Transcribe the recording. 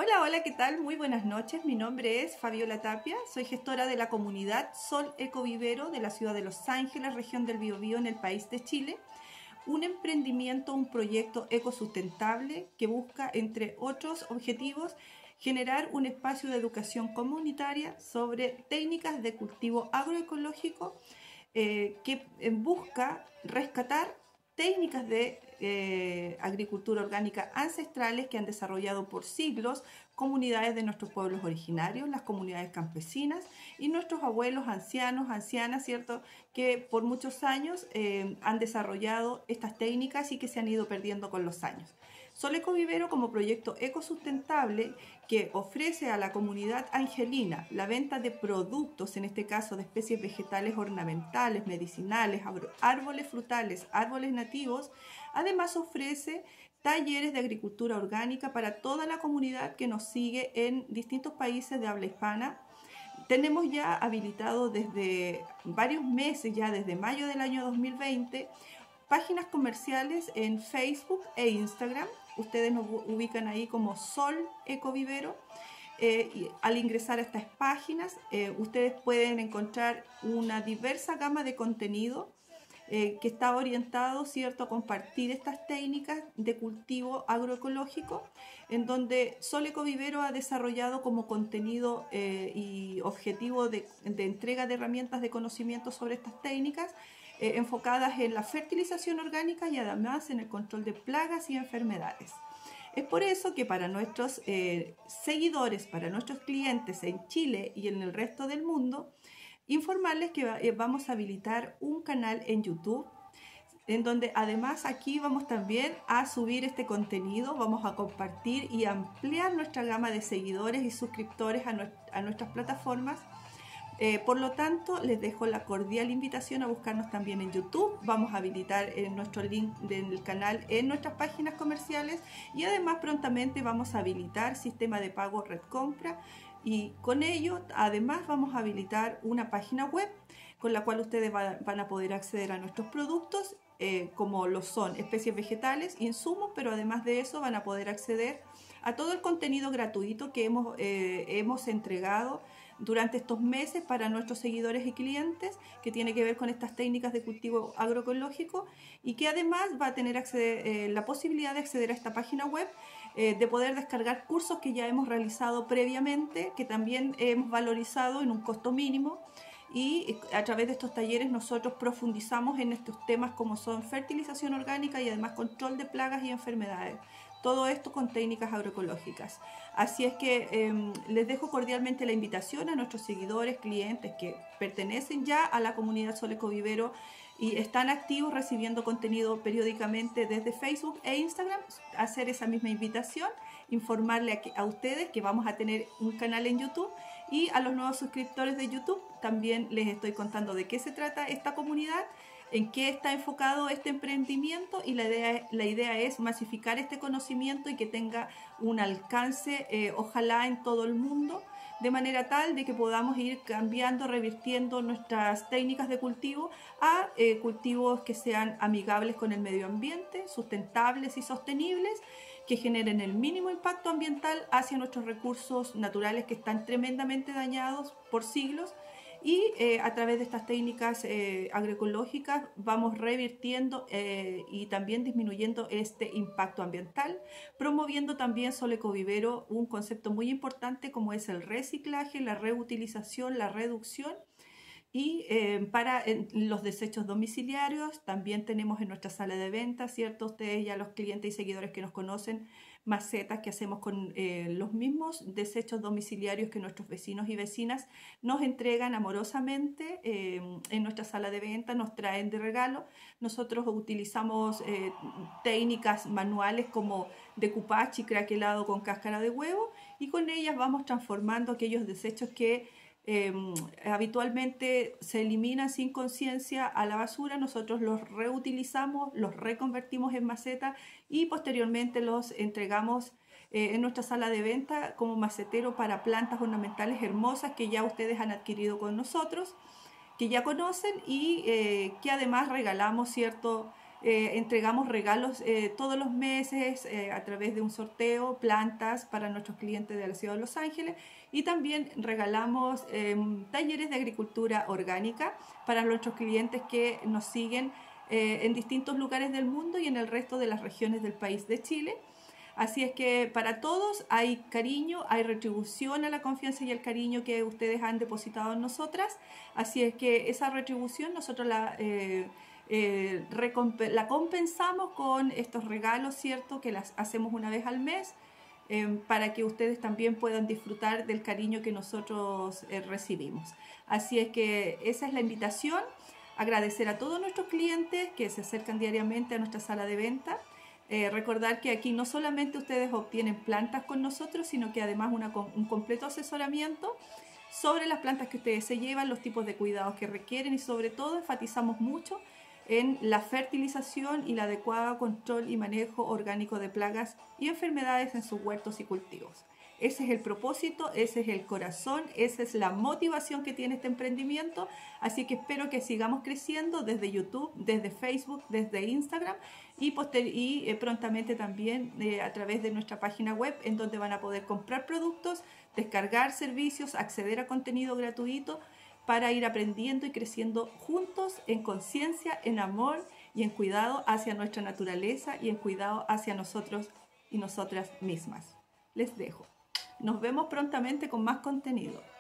Hola, hola, ¿qué tal? Muy buenas noches. Mi nombre es Fabiola Tapia. Soy gestora de la comunidad Sol Ecovivero de la ciudad de Los Ángeles, región del Biobío, en el país de Chile. Un emprendimiento, un proyecto ecosustentable que busca, entre otros objetivos, generar un espacio de educación comunitaria sobre técnicas de cultivo agroecológico que busca rescatar técnicas de agricultura orgánica ancestrales que han desarrollado por siglos comunidades de nuestros pueblos originarios, las comunidades campesinas y nuestros abuelos, ancianos, ancianas, ¿cierto? Que por muchos años han desarrollado estas técnicas y que se han ido perdiendo con los años. Sol Ecovivero, como proyecto ecosustentable que ofrece a la comunidad angelina la venta de productos, en este caso de especies vegetales ornamentales, medicinales, árboles frutales, árboles nativos, además ofrece talleres de agricultura orgánica para toda la comunidad que nos sigue en distintos países de habla hispana. Tenemos ya habilitado desde varios meses, ya desde mayo del año 2020, páginas comerciales en Facebook e Instagram. Ustedes nos ubican ahí como Sol Ecovivero. Y al ingresar a estas páginas, ustedes pueden encontrar una diversa gama de contenido que está orientado, ¿cierto?, a compartir estas técnicas de cultivo agroecológico, en donde Sol Ecovivero ha desarrollado como contenido y objetivo de entrega de herramientas de conocimiento sobre estas técnicas, enfocadas en la fertilización orgánica y además en el control de plagas y enfermedades. Es por eso que para nuestros seguidores, para nuestros clientes en Chile y en el resto del mundo, informarles que vamos a habilitar un canal en YouTube, en donde además aquí vamos también a subir este contenido, vamos a compartir y ampliar nuestra gama de seguidores y suscriptores a nuestras plataformas. Por lo tanto, les dejo la cordial invitación a buscarnos también en YouTube. Vamos a habilitar nuestro link del canal en nuestras páginas comerciales y además prontamente vamos a habilitar sistema de pago Red Compra, y con ello además vamos a habilitar una página web con la cual ustedes van a poder acceder a nuestros productos, como lo son especies vegetales, insumos, pero además de eso van a poder acceder a todo el contenido gratuito que hemos entregado durante estos meses para nuestros seguidores y clientes, que tiene que ver con estas técnicas de cultivo agroecológico, y que además va a tener la posibilidad de acceder a esta página web, de poder descargar cursos que ya hemos realizado previamente, que también hemos valorizado en un costo mínimo, y a través de estos talleres nosotros profundizamos en estos temas como son fertilización orgánica y además control de plagas y enfermedades. Todo esto con técnicas agroecológicas. Así es que les dejo cordialmente la invitación a nuestros seguidores, clientes que pertenecen ya a la comunidad Sol Ecovivero y están activos recibiendo contenido periódicamente desde Facebook e Instagram, a hacer esa misma invitación, informarle a ustedes que vamos a tener un canal en YouTube, y a los nuevos suscriptores de YouTube también les estoy contando de qué se trata esta comunidad, en qué está enfocado este emprendimiento, y la idea es masificar este conocimiento y que tenga un alcance, ojalá en todo el mundo, de manera tal de que podamos ir cambiando, revirtiendo nuestras técnicas de cultivo a cultivos que sean amigables con el medio ambiente, sustentables y sostenibles, que generen el mínimo impacto ambiental hacia nuestros recursos naturales que están tremendamente dañados por siglos. Y a través de estas técnicas agroecológicas vamos revirtiendo y también disminuyendo este impacto ambiental, promoviendo también Sol Ecovivero un concepto muy importante como es el reciclaje, la reutilización, la reducción. Y para los desechos domiciliarios también tenemos en nuestra sala de venta, ¿cierto? Ustedes ya, los clientes y seguidores que nos conocen, macetas que hacemos con los mismos desechos domiciliarios que nuestros vecinos y vecinas nos entregan amorosamente en nuestra sala de venta, nos traen de regalo. Nosotros utilizamos técnicas manuales como decoupage y craquelado con cáscara de huevo, y con ellas vamos transformando aquellos desechos que habitualmente se eliminan sin conciencia a la basura. Nosotros los reutilizamos, los reconvertimos en maceta y posteriormente los entregamos en nuestra sala de venta como macetero para plantas ornamentales hermosas que ya ustedes han adquirido con nosotros, que ya conocen, y que además regalamos, ¿cierto?, Entregamos regalos todos los meses a través de un sorteo, plantas para nuestros clientes de la ciudad de Los Ángeles, y también regalamos talleres de agricultura orgánica para nuestros clientes que nos siguen en distintos lugares del mundo y en el resto de las regiones del país de Chile. Así es que para todos hay cariño, hay retribución a la confianza y el cariño que ustedes han depositado en nosotras. Así es que esa retribución nosotros la compensamos con estos regalos, ¿cierto? Que las hacemos una vez al mes, para que ustedes también puedan disfrutar del cariño que nosotros recibimos. Así es que esa es la invitación. Agradecer a todos nuestros clientes que se acercan diariamente a nuestra sala de venta. Recordar que aquí no solamente ustedes obtienen plantas con nosotros, sino que además un completo asesoramiento sobre las plantas que ustedes se llevan, los tipos de cuidados que requieren, y sobre todo enfatizamos mucho en la fertilización y el adecuado control y manejo orgánico de plagas y enfermedades en sus huertos y cultivos. Ese es el propósito, ese es el corazón, esa es la motivación que tiene este emprendimiento. Así que espero que sigamos creciendo desde YouTube, desde Facebook, desde Instagram y prontamente también a través de nuestra página web, en donde van a poder comprar productos, descargar servicios, acceder a contenido gratuito para ir aprendiendo y creciendo juntos en conciencia, en amor y en cuidado hacia nuestra naturaleza y en cuidado hacia nosotros y nosotras mismas. Les dejo. Nos vemos prontamente con más contenido.